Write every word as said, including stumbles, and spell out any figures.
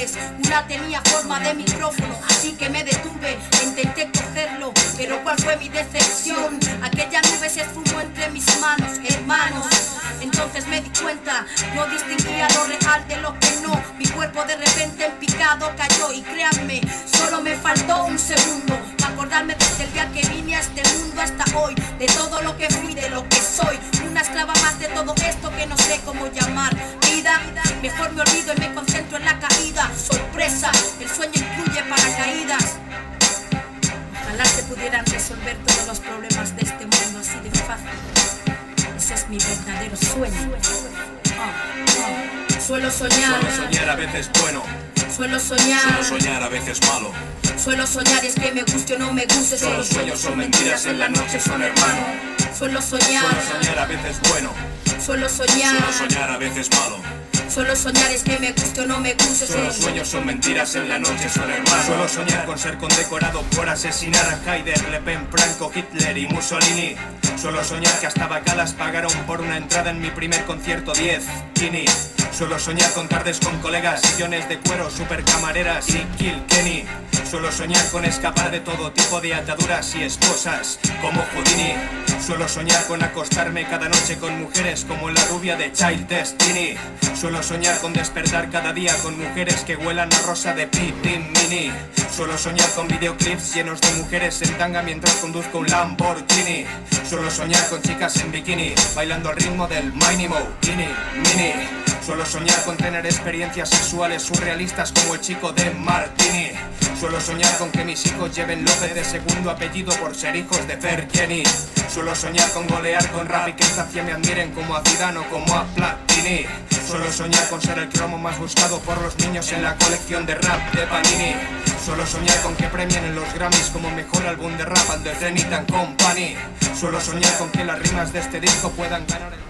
nubes, una tenía forma de micrófono, así que me detuve e intenté cogerlo. Pero ¿cuál fue mi decepción? Aquella nube se esfumó entre mis manos, hermanos. Entonces me di cuenta, no distinguía lo real de lo que no. Mi cuerpo de repente en picado cayó y créanme, solo me faltó un segundo para acordarme desde el día que vine a este mundo hasta hoy, de todo lo que fui, de lo que soy, una esclava más de todo esto que no sé cómo llamar vida. Mejor me olvido y me concentro en la caída. Sorpresa, el sueño incluye paracaídas. Ojalá se pudieran resolver todos los problemas de este mundo así de fácil. Ese es mi verdadero sueño. Oh, oh. Suelo soñar. Suelo soñar a veces bueno. Suelo soñar. Suelo soñar a veces malo. Suelo soñar, es que me guste o no me guste. Todos los sueños son mentiras, en la noche son hermano. Suelo soñar. Suelo soñar a veces bueno. Suelo soñar. Suelo soñar a veces malo. Suelo soñar, es que me guste o no me guste. Todos los sueños son mentiras, en la noche son hermanos. Suelo soñar con ser condecorado por asesinar a Haider, Le Pen, Franco, Hitler y Mussolini. Suelo soñar que hasta bacalas pagaron por una entrada en mi primer concierto diez Kini. Suelo soñar con tardes con colegas, sillones de cuero, supercamareras y Kill Kenny. Suelo soñar con escapar de todo tipo de ataduras y esposas, como Houdini. Suelo soñar con acostarme cada noche con mujeres como la rubia de Child Destiny. Suelo soñar con despertar cada día con mujeres que huelan a rosa de Pippin Mini. Suelo soñar con videoclips llenos de mujeres en tanga mientras conduzco un Lamborghini. Suelo soñar con chicas en bikini, bailando al ritmo del Mini Mo, Mini, Mini. Suelo soñar con tener experiencias sexuales surrealistas como el chico de Martini. Suelo soñar con que mis hijos lleven López de segundo apellido por ser hijos de Fer Jenny. Suelo soñar con golear con rap y que en Francia me admiren como a Zidane o como a Platini. Suelo soñar con ser el cromo más buscado por los niños en la colección de rap de Panini. Suelo soñar con que premien en los Grammys como mejor álbum de rap al de Zenith and Company. Suelo soñar con que las rimas de este disco puedan ganar el...